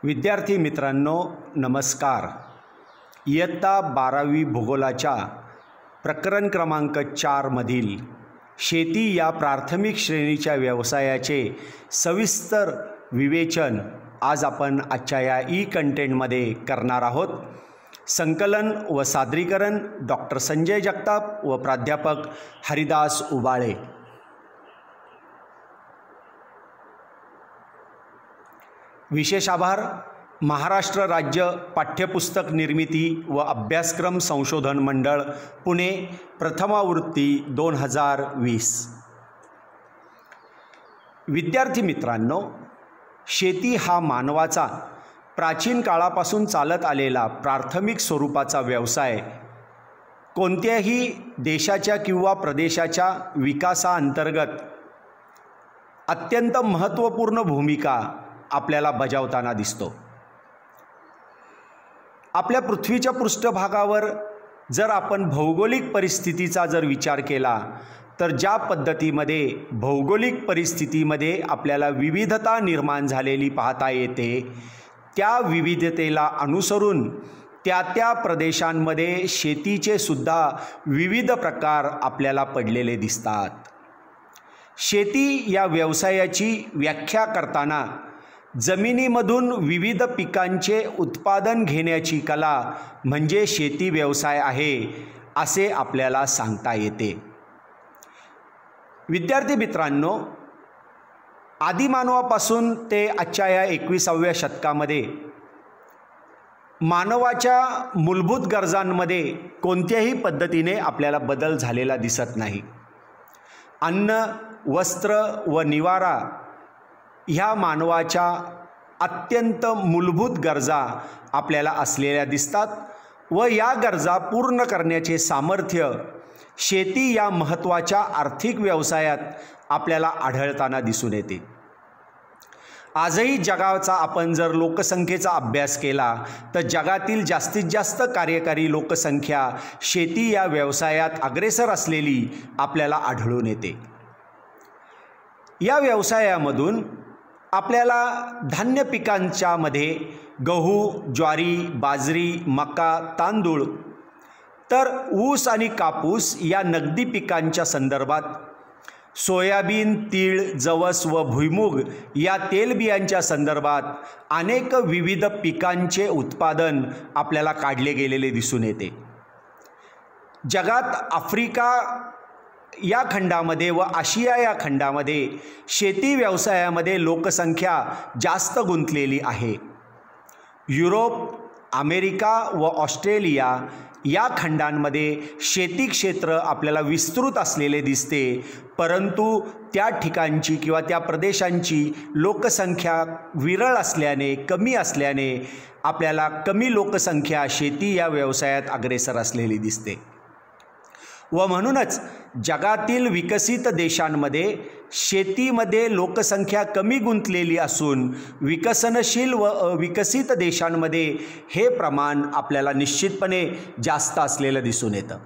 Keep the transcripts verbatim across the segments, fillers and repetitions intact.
विद्यार्थी मित्रांनो नमस्कार। इयत्ता बारावी भूगोलाच्या प्रकरण क्रमांक चार मधील शेती या प्राथमिक श्रेणीच्या व्यवसायाचे सविस्तर विवेचन आज आपण आजच्या या ई कंटेंटमध्ये करणार आहोत। संकलन व सादरीकरण डॉक्टर संजय जगताप व प्राध्यापक हरिदास उबाळे। विशेष आभार महाराष्ट्र राज्य पाठ्यपुस्तक निर्मिती व अभ्यासक्रम संशोधन मंडळ पुणे प्रथमावृत्ती दोन हजार वीस। विद्यार्थी मित्रांनो, शेती हा मानवाचा प्राचीन काळापासून चालत आलेला प्राथमिक स्वरूपाचा व्यवसाय कोणत्याही देशाच्या किंवा प्रदेशाच्या विकासाअंतर्गत अत्यंत महत्त्वपूर्ण भूमिका आपल्याला बजावताना दिसतो। आपल्या पृथ्वीच्या पृष्ठभागावर जर आपण भौगोलिक परिस्थितीचा जर विचार केला तर ज्या पद्धतीमध्ये भौगोलिक परिस्थितीमध्ये आपल्याला विविधता निर्माण झालेली पाहता येते, त्या विविधतेला अनुसरून त्या त्या प्रदेशांमध्ये शेतीचे सुद्धा विविध प्रकार आपल्याला पडलेले दिसतात। शेती या व्यवसायाची व्याख्या करताना जमिनीमधून विविध पिकांचे उत्पादन घेण्याची कला म्हणजे शेती व्यवसाय आहे असे आपल्याला सांगता येते। विद्यार्थी मित्रांनो, आदिमानवापासून ते आजच्या या एकविसाव्या शतकामध्ये मानवाच्या मूलभूत गरजांमध्ये कोणत्याही पद्धतीने आपल्याला बदल झालेला दिसत नाही। अन्न, वस्त्र व निवारा ह्या मानवाच्या अत्यंत मूलभूत गरजा आपल्याला असलेल्या दिसतात व या गरजा पूर्ण करण्याचे सामर्थ्य शेती या महत्त्वाच्या आर्थिक व्यवसायात आपल्याला आढळताना दिसून येते। आजही जगाचा आपण जर लोकसंख्येचा अभ्यास केला तर जगातील जास्तीत जास्त कार्यकारी लोकसंख्या शेती या व्यवसायात अग्रेसर असलेली आपल्याला आढळून येते। या व्यवसायामधून आपल्याला धान्य पिकांच्या मध्ये गहू, ज्वारी, बाजरी, मका, तांदूळ तर ऊस आणि कापूस या नगदी पिकांच्या संदर्भात सोयाबीन, तीळ, जवस व भुईमूग या तेलबियांच्या संदर्भात अनेक विविध पिकांचे उत्पादन आपल्याला काढले गेलेले दिसून येते। जगात आफ्रिका या खंडामध्ये व आशिया या खंडामध्ये शेती व्यवसायामध्ये लोकसंख्या जास्त गुंतलेली आहे। युरोप, अमेरिका व ऑस्ट्रेलिया या खंडांमध्ये शेती क्षेत्र आपल्याला विस्तृत असलेले दिसते, परंतु त्या ठिकाणची किंवा त्या प्रदेशांची लोकसंख्या विरळ असल्याने, कमी असल्याने आपल्याला कमी लोकसंख्या शेती या व्यवसायात अग्रेसर असलेली दिसते व म्हणूनच जगातील विकसित देशांमध्ये शेतीमध्ये लोकसंख्या कमी गुंतलेली असून विकसनशील व अविकसित देशांमध्ये हे प्रमाण आपल्याला निश्चितपणे जास्त असलेलं दिसून येतं।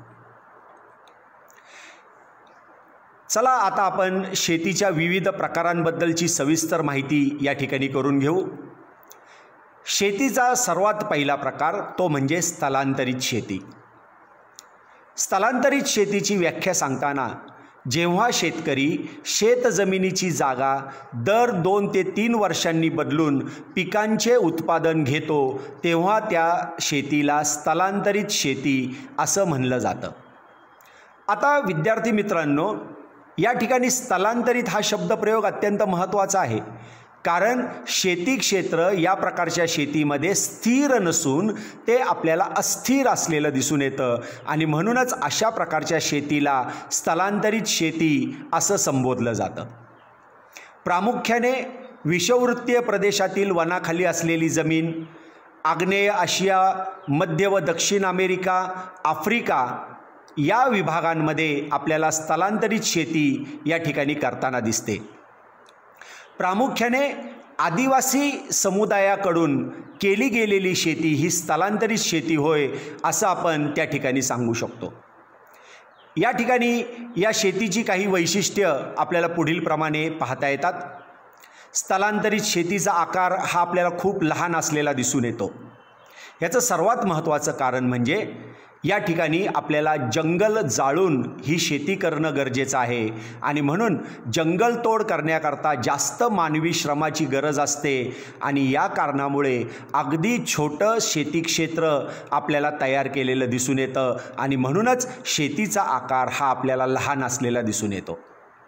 चला आता आपण शेतीच्या विविध प्रकारांबद्दलची सविस्तर माहिती या ठिकाणी करून घेऊ। शेतीचा सर्वात पहिला प्रकार तो म्हणजे स्थलांतरित शेती। स्थलांतरित शेतीची व्याख्या सांगताना जेव्हा शेतकरी शेत जमिनीची जागा दर दोन ते तीन वर्षांनी बदलून पिकांचे उत्पादन घेतो तेव्हा त्या शेतीला स्थलांतरित शेती असं म्हणलं जातं। आता विद्यार्थी मित्रांनो, या ठिकाणी स्थलांतरित हा शब्दप्रयोग अत्यंत महत्त्वाचा आहे, कारण शेती क्षेत्र या प्रकारच्या शेतीमध्ये स्थिर नसून ते आपल्याला अस्थिर असलेलं दिसून येतं आणि म्हणूनच अशा प्रकारच्या शेतीला स्थलांतरित शेती असं संबोधलं जातं। प्रामुख्याने विषुववृत्तीय प्रदेशातील वनाखाली असलेली जमीन, आग्नेय आशिया, मध्य व दक्षिण अमेरिका, आफ्रिका या विभागांमध्ये आपल्याला स्थलांतरित शेती या ठिकाणी करताना दिसते। प्रामुख्याने आदिवासी समुदायाकडून केली गेलेली शेती ही स्थलांतरित शेती होय असं आपण त्या ठिकाणी सांगू शकतो। या ठिकाणी या शेतीची काही वैशिष्ट्य आपल्याला पुढील प्रमाणे पाहता येतात। स्थलांतरित शेतीचा आकार हा आपल्याला खूप लहान असलेला दिसून येतो। याचं सर्वात महत्त्वाचं कारण म्हणजे या ठिकाणी आपल्याला जंगल जाळून ही शेती करणं गरजेचं आहे आणि म्हणून जंगलतोड करण्याकरता जास्त मानवी श्रमाची गरज असते आणि या कारणामुळे अगदी छोटं शेती क्षेत्र आपल्याला तयार केलेलं दिसून येतं आणि म्हणूनच शेतीचा आकार हा आपल्याला लहान असलेला दिसून येतो।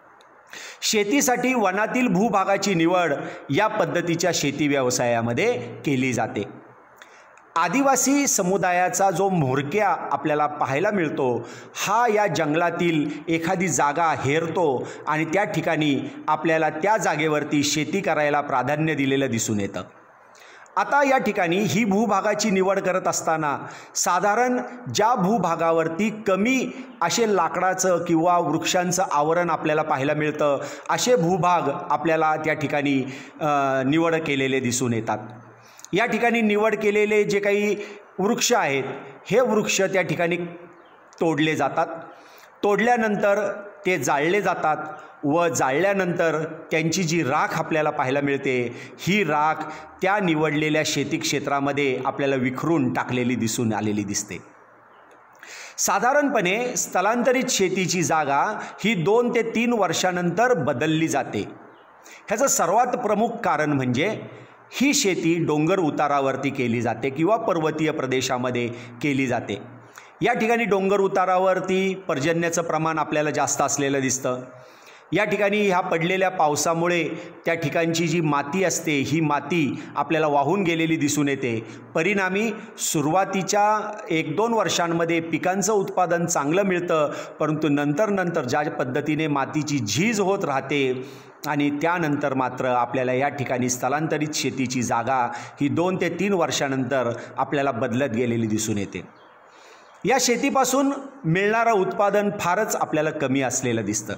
शेतीसाठी वनातील भूभागाची निवड या पद्धतीच्या शेती व्यवसायामध्ये केली जाते। आदिवासी समुदायाचा जो म्होरक्या आपल्याला पाहायला मिळतो हा या जंगलातील एखादी जागा हेरतो आणि त्या ठिकाणी आपल्याला त्या जागेवरती शेती करायला प्राधान्य दिलेलं दिसून येतं। आता या ठिकाणी ही भूभागाची निवड करत असताना साधारण ज्या भूभागावरती कमी असे लाकडाचं किंवा वृक्षांचं आवरण आपल्याला पाहायला मिळतं असे भूभाग आपल्याला त्या ठिकाणी निवड केलेले दिसून येतात। या ठिकाणी निवड केलेले जे काही वृक्ष आहेत हे वृक्ष त्या ठिकाणी तोडले जातात। तोडल्यानंतर ते जाळले जातात व जाळल्यानंतर त्यांची जी राख आपल्याला पाहायला मिळते ही राख त्या निवडलेल्या शेती क्षेत्रामध्ये आपल्याला विखरून टाकलेली दिसून आलेली दिसते। साधारणपणे स्थलांतरित शेतीची जागा ही दोन ते तीन वर्षानंतर बदलली जाते। ह्याचं सर्वात प्रमुख कारण म्हणजे ही शेती डोंगर उतारावरती केली जाते किंवा पर्वतीय प्रदेशामध्ये केली जाते। या ठिकाणी डोंगर उतारावरती पर्जन्याचं प्रमाण आपल्याला जास्त असलेलं दिसतं। या ठिकाणी ह्या पडलेल्या पावसामुळे त्या ठिकाणची जी माती असते ही माती आपल्याला वाहून गेलेली दिसून येते। परिणामी सुरुवातीच्या एक दोन वर्षांमध्ये पिकांचं उत्पादन चांगलं मिळतं, परंतु नंतर नंतर ज्या पद्धतीने मातीची झीज होत राहते आणि त्यानंतर मात्र आपल्याला या ठिकाणी स्थलांतरित शेतीची जागा ही दोन ते तीन वर्षानंतर आपल्याला बदलत गेलेली दिसून येते। या शेतीपासून मिळणारं उत्पादन फारच आपल्याला कमी असलेलं दिसतं।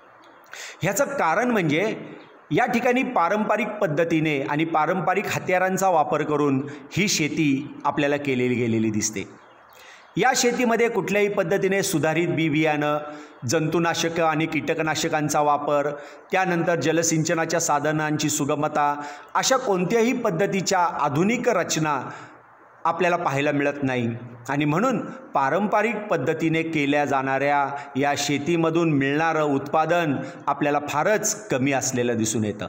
ह्याचं कारण म्हणजे या ठिकाणी पारंपरिक पद्धतीने आणि पारंपरिक हत्यारांचा वापर करून ही शेती आपल्याला केलेली गेलेली दिसते। या शेतीमध्ये कुठल्याही पद्धतीने सुधारित बी बियाणं, जंतुनाशक आणि कीटकनाशकांचा वापर, त्यानंतर जलसिंचनाच्या साधनांची सुगमता अशा कोणत्याही पद्धतीच्या आधुनिक रचना आपल्याला पाहायला मिळत नाही आणि म्हणून पारंपरिक पद्धतीने केल्या जाणाऱ्या या शेतीमधून मिळणारं उत्पादन आपल्याला फारच कमी असलेलं दिसून येतं।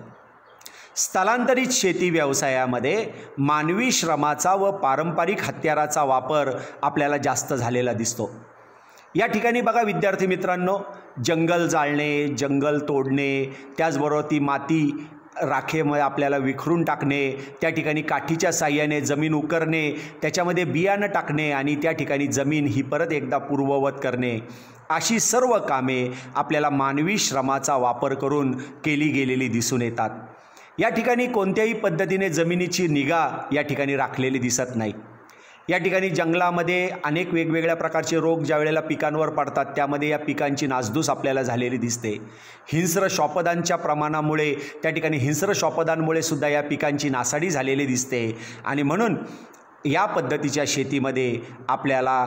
स्थलांतरित शेती व्यवसायामध्ये मानवी श्रमाचा व पारंपरिक हत्याराचा वापर आपल्याला जास्त झालेला दिसतो। या ठिकाणी बघा विद्यार्थी मित्रांनो, जंगल जाळणे, जंगल तोडणे, त्याचबरोबर ती माती राखेमध्ये आपल्याला विखरून टाकणे, त्या ठिकाणी काठीच्या साह्याने जमीन उकरणे, त्याच्यामध्ये बियाणं टाकणे आणि त्या ठिकाणी जमीन ही परत एकदा पूर्ववत करणे, अशी सर्व कामे आपल्याला मानवी श्रमाचा वापर करून केली गेलेली दिसून येतात। या ठिकाणी कोणत्याही पद्धतीने जमिनीची निगा या ठिकाणी राखलेली दिसत नाही। या ठिकाणी जंगलामध्ये अनेक वेगवेगळ्या प्रकारचे रोग ज्या वेळेला पिकांवर पडतात त्यामध्ये या पिकांची नासधूस आपल्याला झालेली दिसते। हिंस्र श्वापदांच्या प्रमाणामुळे त्या ठिकाणी हिंस्र श्वापदांमुळे सुद्धा या पिकांची नासाडी झालेली दिसते आणि म्हणून या पद्धतीच्या शेतीमध्ये आपल्याला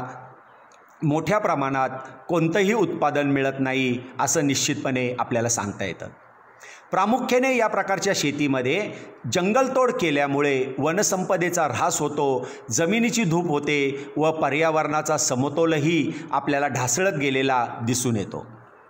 मोठ्या प्रमाणात कोणतंही उत्पादन मिळत नाही असं निश्चितपणे आपल्याला सांगता येतं। प्रामुख्याने या प्रकारच्या शेतीमध्ये जंगलतोड केल्यामुळे वनसंपदेचा ऱ्हास होतो, जमिनीची धूप होते व पर्यावरणाचा समतोलही आपल्याला ढासळत गेलेला दिसून येतो।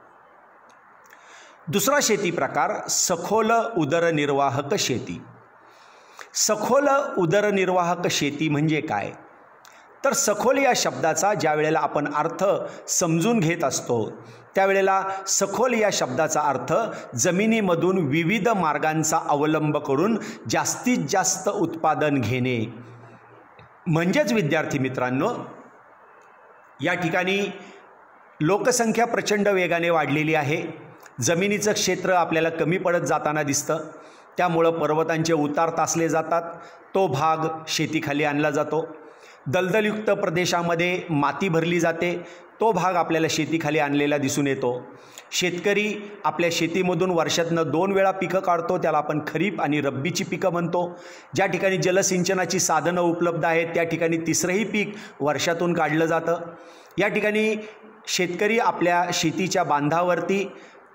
दुसरा शेती प्रकार सखोल उदरनिर्वाहक शेती। सखोल उदरनिर्वाहक शेती म्हणजे काय? तर सखोल या शब्दाचा ज्या वेळेला आपण अर्थ समजून घेत असतो त्यावेळेला सखोल या शब्दाचा अर्थ जमिनीमधून विविध मार्गांचा अवलंब करून जास्तीत जास्त उत्पादन घेणे म्हणजेच विद्यार्थी मित्रांनो, या ठिकाणी लोकसंख्या प्रचंड वेगाने वाढलेली आहे, जमिनीचं क्षेत्र आपल्याला कमी पडत जाताना दिसतं, त्यामुळं पर्वतांचे उतार तासले जातात, तो भाग शेतीखाली आणला जातो, दलदलयुक्त प्रदेशामध्ये माती भरली जाते, तो भाग आपल्याला शेतीखाली आणलेला दिसून येतो। शेतकरी आपल्या शेतीमधून वर्षातनं दोन वेळा पिकं काढतो, त्याला आपण खरीप आणि रब्बीची पिकं म्हणतो। ज्या ठिकाणी जलसिंचनाची साधनं उपलब्ध आहेत त्या ठिकाणी तिसरंही पीक वर्षातून काढलं जातं। या ठिकाणी शेतकरी आपल्या शेतीच्या बांधावरती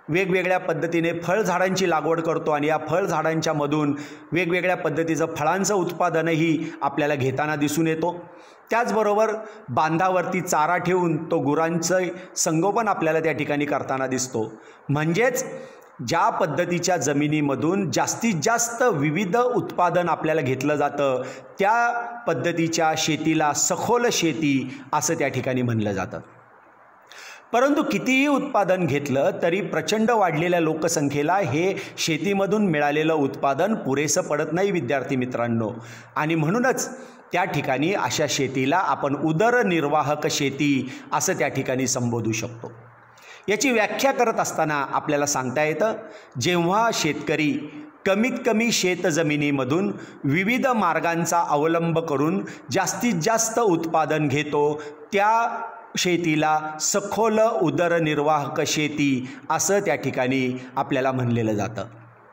वेगवेगळ्या पद्धतीने फळझाडांची लागवड करतो आणि या फळझाडांच्या मधून वेगवेगळ्या पद्धतीचं फळांचं उत्पादनही आपल्याला घेताना दिसून येतो। त्याचबरोबर बांधावरती चारा ठेवून तो गुरांचं संगोपन आपल्याला त्या ठिकाणी करताना दिसतो। म्हणजेच ज्या पद्धतीच्या जमिनीमधून जास्तीत जास्त विविध उत्पादन आपल्याला घेतलं जातं त्या पद्धतीच्या शेतीला सखोल शेती असं त्या ठिकाणी म्हणलं जातं। परंतु कितीही उत्पादन घेतलं तरी प्रचंड वाढलेल्या लोकसंख्येला हे शेतीमधून मिळालेलं उत्पादन पुरेसं पडत नाही विद्यार्थी मित्रांनो, आणि म्हणूनच त्या ठिकाणी अशा शेतीला आपण उदरनिर्वाहक शेती असं त्या ठिकाणी संबोधू शकतो। याची व्याख्या करत असताना आपल्याला सांगता येतं, जेव्हा शेतकरी कमीत कमी शेतजमिनीमधून विविध मार्गांचा अवलंब करून जास्तीत जास्त उत्पादन घेतो त्या शेतीला सखोल उदरनिर्वाहक शेती असं त्या ठिकाणी आपल्याला म्हणलेलं जातं।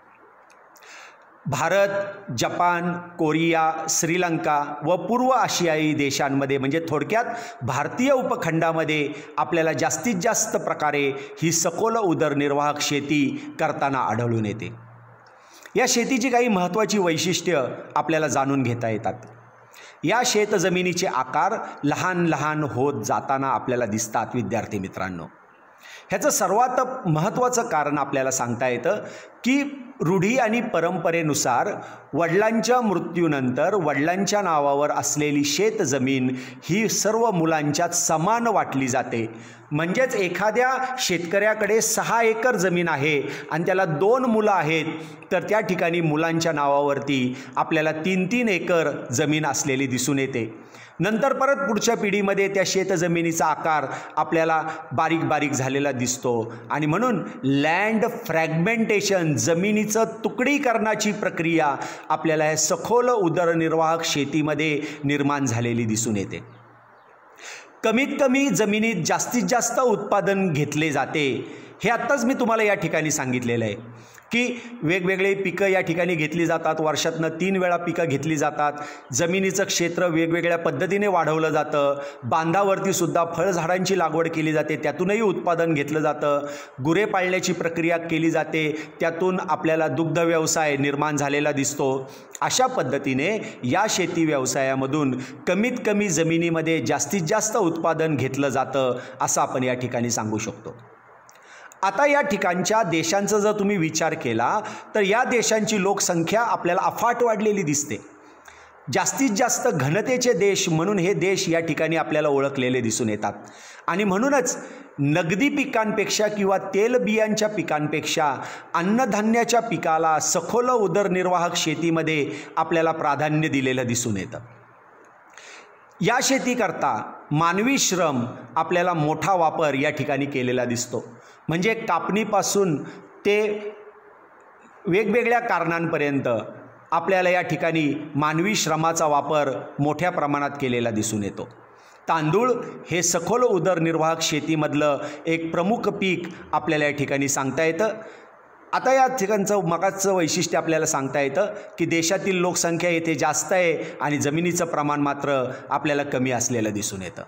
भारत, जपान, कोरिया, श्रीलंका व पूर्व आशियाई देशांमध्ये म्हणजे थोडक्यात भारतीय उपखंडामध्ये आपल्याला जास्तीत जास्त प्रकारे ही सखोल उदरनिर्वाहक शेती करताना आढळून येते। या शेतीची काही महत्त्वाची वैशिष्ट्य आपल्याला जाणून घेता येतात। या शेतजमिनीचे आकार लहान लहान होत जाताना आपल्याला दिसतात विद्यार्थी मित्रांनो। ह्याचं सर्वात महत्त्वाचं कारण आपल्याला सांगता येतं की रूढी आणि परंपरेनुसार वडिलांच्या मृत्यूनंतर वडिलांच्या नावावर असलेली शेतजमीन ही सर्व मुलांच्यात समान वाटली जाते। म्हणजेच एखाद्या शेतकऱ्याकडे सहा एकर जमीन आहे आणि त्याला दोन मुलं आहेत तर त्या ठिकाणी मुलांच्या नावावरती आपल्याला तीन तीन एकर जमीन असलेली दिसून येते। नंतर परत पुढच्या पिढीमध्ये त्या शेतजमिनीचा आकार आपल्याला बारीक बारीक झालेला दिसतो आणि म्हणून लँड फ्रॅगमेंटेशन जमिनीचं तुकडीकरणाची प्रक्रिया आपल्याला हे सखोल उदरनिर्वाहक शेतीमध्ये निर्माण झालेली दिसून येते। कमीत कमी जमिनीत जास्तीत जास्त उत्पादन घेतले जाते हे आत्ताच मी तुम्हाला या ठिकाणी सांगितलेलं आहे की वेगवेगळे पिकं या ठिकाणी घेतली जातात, वर्षातनं तीन वेळा पिकं घेतली जातात, जमिनीचं क्षेत्र वेगवेगळ्या पद्धतीने वाढवलं जातं, बांधावरती सुद्धा फळझाडांची लागवड केली जाते, त्यातूनही उत्पादन घेतलं जातं, गुरे पाळण्याची प्रक्रिया केली जाते, त्यातून आपल्याला दुग्ध व्यवसाय निर्माण झालेला दिसतो। अशा पद्धतीने या शेती व्यवसायामधून कमीत कमी जमिनीमध्ये जास्तीत जास्त उत्पादन घेतलं जातं असं आपण या ठिकाणी सांगू शकतो। आता या ठिकाणच्या देशांचा जर तुम्ही विचार केला तर या देशांची लोकसंख्या आपल्याला अफाट वाढलेली दिसते। जास्तीत जास्त घनतेचे देश म्हणून हे देश या ठिकाणी आपल्याला ओळखलेले दिसून येतात आणि म्हणूनच नगदी पिकांपेक्षा किंवा तेलबियांच्या पिकांपेक्षा अन्नधान्याच्या पिकाला सखोल उदरनिर्वाहक शेतीमध्ये आपल्याला प्राधान्य दिलेलं दिसून येतं। या शेतीकरता मानवी श्रम आपल्याला मोठा वापर या ठिकाणी केलेला दिसतो। म्हणजे कापणीपासून ते वेगवेगळ्या कारणांपर्यंत आपल्याला या ठिकाणी मानवी श्रमाचा वापर मोठ्या प्रमाणात केलेला दिसून येतो। तांदूळ हे सखोल उदरनिर्वाहक शेतीमधलं एक प्रमुख पीक आपल्याला या ठिकाणी सांगता येतं। आता या ठिकाणचं मगाचं वैशिष्ट्य आपल्याला सांगता येतं की देशातील लोकसंख्या येथे जास्त आहे आणि जमिनीचं प्रमाण मात्र आपल्याला कमी असलेलं दिसून येतं।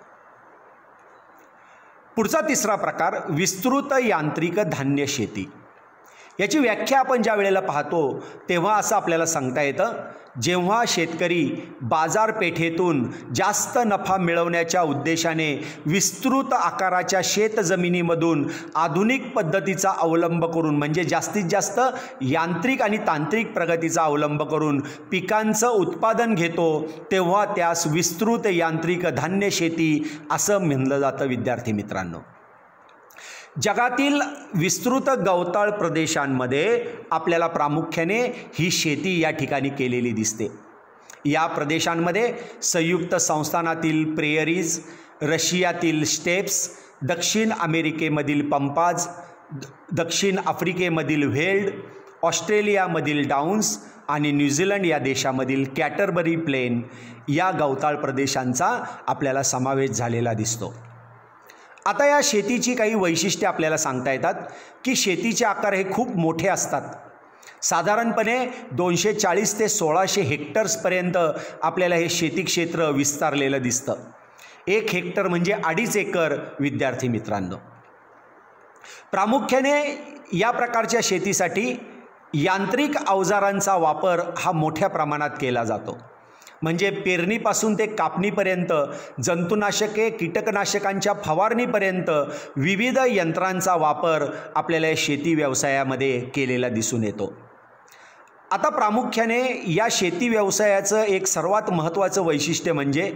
पुढचा तिसरा प्रकार विस्तृत यांत्रिक धान्य शेती। याची व्याख्या आपण ज्या वेळेला पाहतो तेव्हा असं आपल्याला सांगता येतं, जेव्हा शेतकरी बाजारपेठेतून जास्त नफा मिळवण्याच्या उद्देशाने विस्तृत आकाराच्या शेतजमिनीमधून आधुनिक पद्धतीचा अवलंब करून म्हणजे जास्तीत जास्त यांत्रिक आणि तांत्रिक प्रगतीचा अवलंब करून पिकांचं उत्पादन घेतो तेव्हा त्यास विस्तृत यांत्रिक धान्य शेती असं म्हणलं जातं विद्यार्थी मित्रांनो। जगातील विस्तृत गवताळ प्रदेशांमध्ये आपल्याला प्रामुख्याने ही शेती या ठिकाणी केलेली दिसते। या प्रदेशांमध्ये संयुक्त संस्थानातील प्रेयरीज, रशियातील स्टेप्स, दक्षिण अमेरिकेमधील पंपाज, दक्षिण आफ्रिकेमधील व्हेल्ड, ऑस्ट्रेलियामधील डाउन्स आणि न्यूझीलंड या देशामधील कॅटरबरी प्लेन या गवताळ प्रदेशांचा आपल्याला समावेश झालेला दिसतो। आता या शेतीची काही वैशिष्ट्ये आपल्याला सांगता येतात की शेतीचे आकार हे खूप मोठे असतात। साधारणपणे दोनशे चाळीस ते सोळाशे हेक्टर्सपर्यंत आपल्याला हे शेती क्षेत्र विस्तारलेलं दिसतं। एक हेक्टर म्हणजे अडीच एकर विद्यार्थी मित्रांनो। प्रामुख्याने या प्रकारच्या शेतीसाठी यांत्रिक अवजारांचा वापर हा मोठ्या प्रमाणात केला जातो. म्हणजे पेरणीपासून ते कापणीपर्यंत, जंतुनाशके कीटकनाशकांच्या फवारणीपर्यंत विविध यंत्रांचा वापर आपल्याला शेती व्यवसायामध्ये केलेला दिसून येतो. आता प्रामुख्याने या शेती व्यवसायाचं एक सर्वात महत्त्वाचं वैशिष्ट्य म्हणजे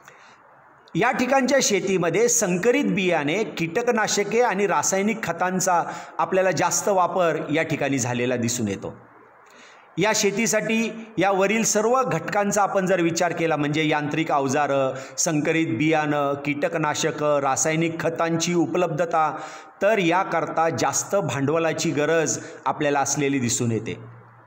या ठिकाणच्या शेतीमध्ये संकरित बियाणे, कीटकनाशके आणि रासायनिक खतांचा आपल्याला जास्त वापर या ठिकाणी झालेला दिसून येतो. या शेतीसाठी या वरील सर्व घटकांचा आपण जर विचार केला म्हणजे यांत्रिक अवजारं, संकरित बियाणं, कीटकनाशकं, रासायनिक खतांची उपलब्धता, तर याकरता जास्त भांडवलाची गरज आपल्याला असलेली दिसून येते.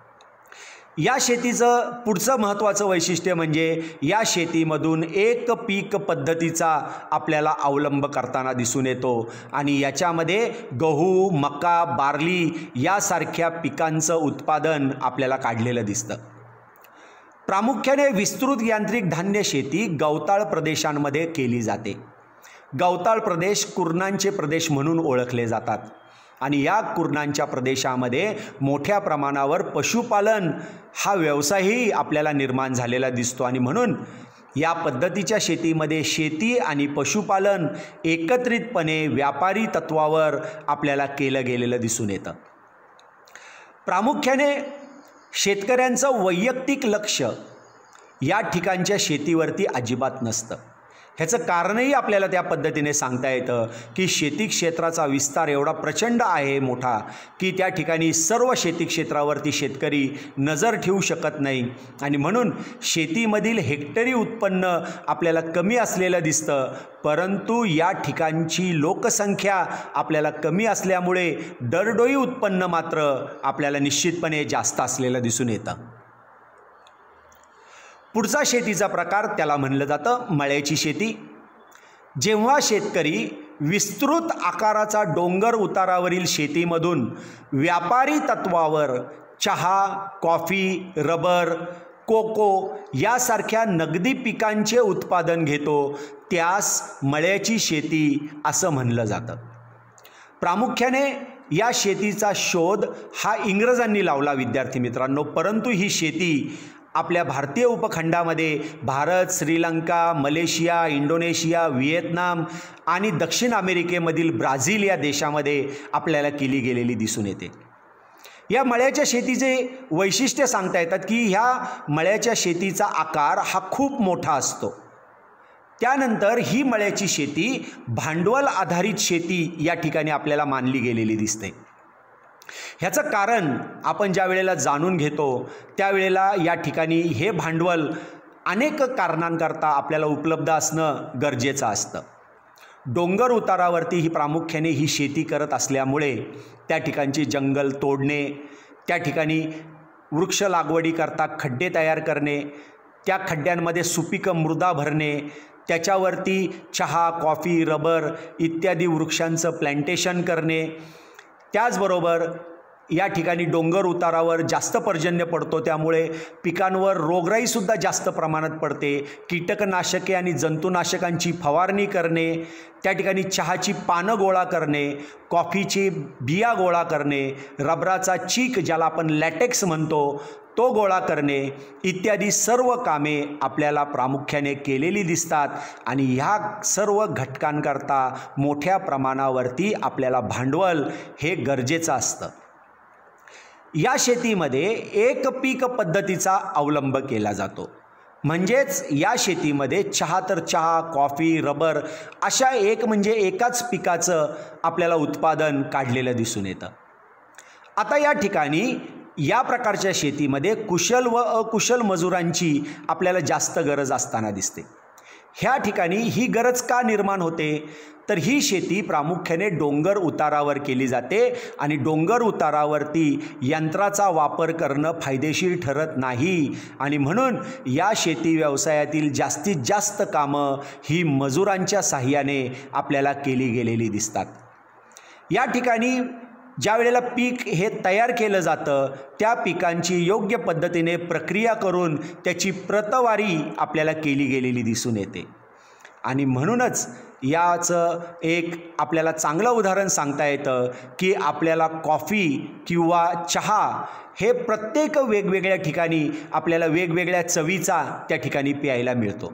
या शेतीचं पुढचं महत्त्वाचं वैशिष्ट्य म्हणजे या शेतीमधून एक पीक पद्धतीचा आपल्याला अवलंब करताना दिसून येतो आणि याच्यामध्ये गहू, मका, बार्ली यासारख्या पिकांचं उत्पादन आपल्याला काढलेलं दिसतं. प्रामुख्याने विस्तृत यांत्रिक धान्य शेती गवताळ प्रदेशांमध्ये केली जाते. गवताळ प्रदेश कुरणांचे प्रदेश म्हणून ओळखले जातात आणि या कुरणांच्या प्रदेशामध्ये मोठ्या प्रमाणावर पशुपालन हा व्यवसायही आपल्याला निर्माण झालेला दिसतो आणि म्हणून या पद्धतीच्या शेतीमध्ये शेती आणि पशुपालन एकत्रितपणे व्यापारी तत्वावर आपल्याला केलं गेलेलं दिसून येतं. प्रामुख्याने शेतकऱ्यांचं वैयक्तिक लक्ष या ठिकाणच्या शेतीवरती अजिबात नसतं. ह्याचं कारणही आपल्याला त्या पद्धतीने सांगता येतं की शेती क्षेत्राचा विस्तार एवढा प्रचंड आहे मोठा की त्या ठिकाणी सर्व शेती क्षेत्रावरती शेतकरी नजर ठेवू शकत नाही आणि म्हणून शेतीमधील हेक्टरी उत्पन्न आपल्याला कमी असलेलं दिसतं. परंतु या ठिकाणची लोकसंख्या आपल्याला कमी असल्यामुळे दरडोई उत्पन्न मात्र आपल्याला निश्चितपणे जास्त असलेलं दिसून येतं. पुढचा शेतीचा प्रकार त्याला म्हणलं जातं मळ्याची शेती. जेव्हा शेतकरी विस्तृत आकाराचा डोंगर उतारावरील शेतीमधून व्यापारी तत्वावर चहा, कॉफी, रबर, कोको यासारख्या नगदी पिकांचे उत्पादन घेतो त्यास मळ्याची शेती असं म्हणलं जातं. प्रामुख्याने या शेतीचा शोध हा इंग्रजांनी लावला विद्यार्थी मित्रांनो, परंतु ही शेती आपल्या भारतीय उपखंडामध्ये Bharat, Sri Lanka, Malaysia, Indonesia, Vietnam आणि दक्षिण अमेरिकेमधील ब्राझील या देशामध्ये आपल्याला केली गेलेली दिसून येते. या मळ्याच्या शेतीचे वैशिष्ट्य सांगता येतात की ह्या मळ्याच्या शेतीचा आकार हा खूप मोठा असतो. त्यानंतर ही मळ्याची शेती भांडवल आधारित शेती या ठिकाणी आपल्याला मानली गेलेली दिसते. ह्याचं कारण आपण ज्या वेळेला जाणून घेतो त्यावेळेला या ठिकाणी हे भांडवल अनेक कारणांकरता आपल्याला उपलब्ध असणं गरजेचं असतं. डोंगर उतारावरती ही प्रामुख्याने ही शेती करत असल्यामुळे त्या ठिकाणची जंगल तोडणे, त्या ठिकाणी वृक्ष लागवडीकरता खड्डे तयार करणे, त्या खड्ड्यांमध्ये सुपीक मृदा भरणे, त्याच्यावरती चहा, कॉफी, रबर इत्यादी वृक्षांचं प्लॅन्टेशन करणे, त्याचबरोबर या ठिकाणी डोंगर उतारावर जास्त पर्जन्य पडतो त्यामुळे पिकांवर रोगराईसुद्धा जास्त प्रमाणात पडते. कीटकनाशके आणि जंतुनाशकांची फवारणी करणे, त्या ठिकाणी चहाची पानं गोळा करणे, कॉफीची बिया गोळा करणे, रबराचा चीक ज्याला आपण लॅटेक्स म्हणतो तो गोळा करणे इत्यादी सर्व कामे आपल्याला प्रामुख्याने केलेली दिसतात आणि ह्या सर्व घटकांकरता मोठ्या प्रमाणावरती आपल्याला भांडवल हे गरजेचं असतं. या शेतीमध्ये एक पीक पद्धतीचा अवलंब केला जातो. म्हणजेच या शेतीमध्ये चहा तर चहा, कॉफी, रबर अशा एक म्हणजे एकाच पिकाचं आपल्याला उत्पादन काढलेलं दिसून येतं. आता या ठिकाणी या प्रकारच्या शेतीमध्ये कुशल व अकुशल मजुरांची आपल्याला जास्त गरज असताना दिसते. ह्या ठिकाणी ही गरज का निर्माण होते तर ही शेती प्रामुख्याने डोंगर उतारावर केली जाते आणि डोंगर उतारावरती यंत्राचा वापर करणं फायदेशीर ठरत नाही आणि म्हणून या शेती व्यवसायातील जास्तीत जास्त कामं ही मजुरांच्या साहाय्याने आपल्याला केली गेलेली दिसतात. या ठिकाणी ज्या वेळेला पीक हे तयार केलं जातं त्या पिकांची योग्य पद्धतीने प्रक्रिया करून त्याची प्रतवारी आपल्याला केली गेलेली दिसून येते आणि म्हणूनच याचं एक आपल्याला चांगलं उदाहरण सांगता येतं की आपल्याला कॉफी किंवा चहा हे प्रत्येक वेगवेगळ्या ठिकाणी आपल्याला वेगवेगळ्या चवीचा त्या ठिकाणी प्यायला मिळतो।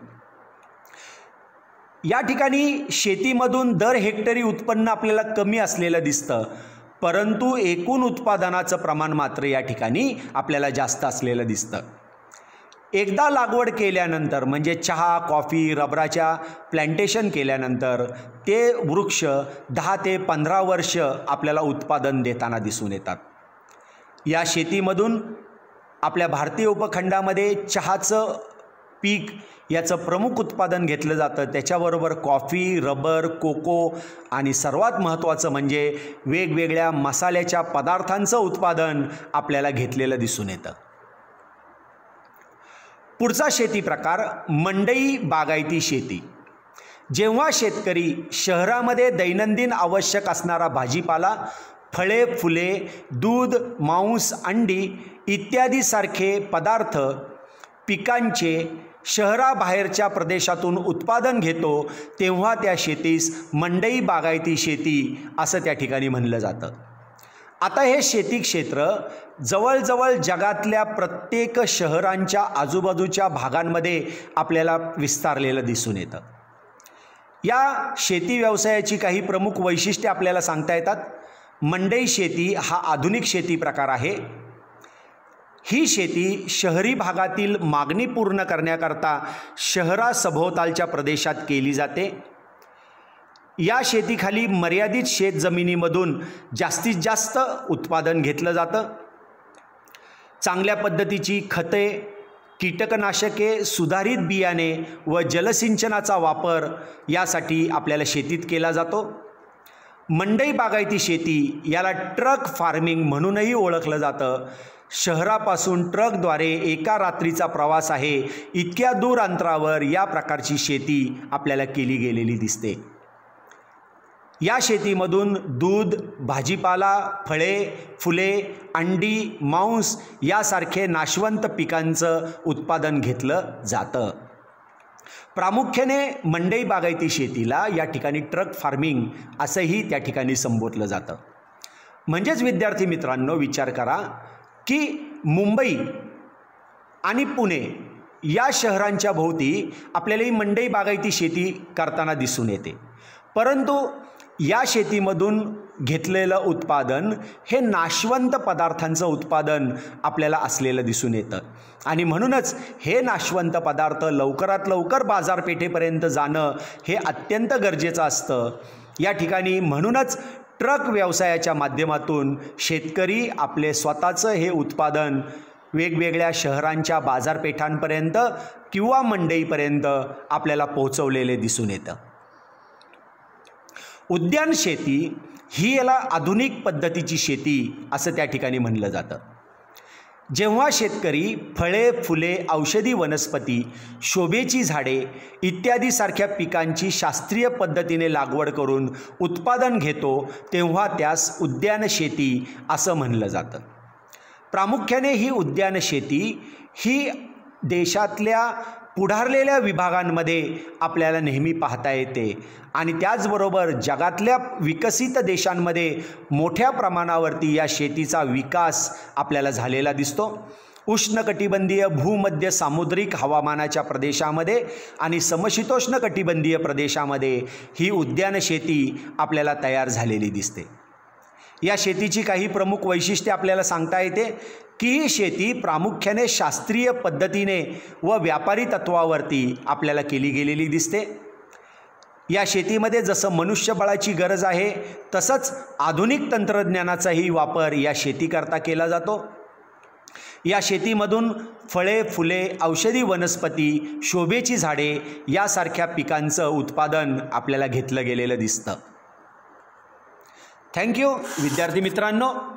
या ठिकाणी शेतीमधून दर हेक्टरी उत्पन्न आपल्याला कमी असलेलं दिसतं, परंतु एकूण उत्पादनाचं प्रमाण मात्र या ठिकाणी आपल्याला जास्त असलेलं दिसतं। एकदा लागवड केल्यानंतर म्हणजे चहा, कॉफी, रबराच्या प्लांटेशन केल्यानंतर ते वृक्ष दहा ते पंधरा वर्ष आपल्याला उत्पादन देताना दिसून येतात। या शेतीमधून आपल्या भारतीय उपखंडामध्ये चहाचं पीक याचं प्रमुख उत्पादन घेतलं जातं, त्याच्याबरोबर कॉफी, रबर, कोको आणि सर्वात महत्त्वाचं म्हणजे वेगवेगळ्या मसाल्याच्या पदार्थांचं उत्पादन आपल्याला घेतलेलं दिसून येतं। पुढचा शेती प्रकार मंडई बागायती शेती। जेव्हा शेतकरी शहरामध्ये दैनंदिन आवश्यक असणारा भाजीपाला, फळे, फुले, दूध, मांस, अंडी इत्यादी सारखे पदार्थ पिकांचे शहराबाहेरच्या प्रदेशातून उत्पादन घेतो, तेव्हा त्या शेतीस मंडई बागायती शेती असं त्या ठिकाणी म्हणलं जातं। आता हे शेती क्षेत्र जवळजवळ जगातल्या प्रत्येक शहरांच्या आजूबाजूच्या भागांमध्ये आपल्याला विस्तारलेलं दिसून येतं। या शेती व्यवसायाची काही प्रमुख वैशिष्ट्ये आपल्याला सांगता येतात। मंडई शेती हा आधुनिक शेती प्रकार आहे। ही शेती शहरी भागातील मागणी पूर्ण करण्याकरता शहरासभोवतालच्या प्रदेशात केली जाते। या शेतीखाली मर्यादित शेत जमिनीमधून जास्तीत जास्त उत्पादन घेतलं जातं। चांगल्या पद्धतीची खते, कीटकनाशके, सुधारित बियाणे व जलसिंचनाचा वापर यासाठी आपल्याला शेतीत केला जातो। मंडई बागायती शेती याला ट्रक फार्मिंग म्हणूनही ओळखलं जातं। शहरापासून ट्रकद्वारे एका रात्रीचा प्रवास आहे इतक्या दूर अंतरावर या प्रकारची शेती आपल्याला केली गेलेली दिसते। या शेतीमधून दूध, भाजीपाला, फळे, फुले, अंडी, मांस यासारखे नाशवंत पिकांचं उत्पादन घेतलं जातं। प्रामुख्याने मंडई बागायती शेतीला या ठिकाणी ट्रक फार्मिंग असंही त्या ठिकाणी संबोधलं जातं। म्हणजेच विद्यार्थी मित्रांनो, विचार करा की मुंबई आणि पुणे या शहरांच्या भोवती आपल्याला ही मंडई बागायती शेती करताना दिसून येते, परंतु या शेतीमधून घेतलेलं उत्पादन हे नाशवंत पदार्थांचं उत्पादन आपल्याला असलेलं दिसून येतं आणि म्हणूनच हे नाशवंत पदार्थ लवकरात लवकर बाजारपेठेपर्यंत जाणं हे अत्यंत गरजेचं असतं। या ठिकाणी म्हणूनच ट्रक व्यवसायाच्या माध्यमातून शेतकरी आपले स्वतःचं हे उत्पादन वेगवेगळ्या शहरांच्या बाजारपेठांपर्यंत किंवा मंडईपर्यंत आपल्याला पोहोचवलेले दिसून येतं। उद्यान शेती ही याला आधुनिक पद्धतीची शेती असं त्या ठिकाणी म्हणलं जातं। जेव्हा शेतकरी फळे, फुले, औषधी वनस्पती, शोभेची झाडे इत्यादी सारख्या पिकांची शास्त्रीय पद्धतीने लागवड करून उत्पादन घेतो, तेव्हा त्यास उद्यान शेती असं म्हणलं जातं। प्रामुख्याने ही उद्यान शेती ही देशातल्या पुढारलेल्या विभागांमध्ये आपल्याला नेहमी पाहता येते आणि त्याचबरोबर जगातल्या विकसित देशांमध्ये मोठ्या प्रमाणावरती या शेतीचा विकास आपल्याला झालेला दिसतो। उष्णकटिबंधीय भूमध्य सामुद्रिक हवामानाच्या प्रदेशामध्ये आणि समशीतोष्ण कटिबंधीय प्रदेशामध्ये ही उद्यान शेती आपल्याला तयार झालेली दिसते। या शेतीची काही प्रमुख वैशिष्ट्ये आपल्याला सांगता येते की ही शेती प्रामुख्याने शास्त्रीय पद्धतीने व व्यापारी तत्वावरती आपल्याला केली गेलेली दिसते। या शेतीमध्ये जसं मनुष्यबळाची गरज आहे तसंच आधुनिक तंत्रज्ञानाचाही वापर या शेतीकरता केला जातो। या शेतीमधून फळे, फुले, औषधी वनस्पती, शोभेची झाडे यासारख्या पिकांचं उत्पादन आपल्याला घेतलं गेलेलं दिसतं। थँक्यू विद्यार्थी मित्रांनो।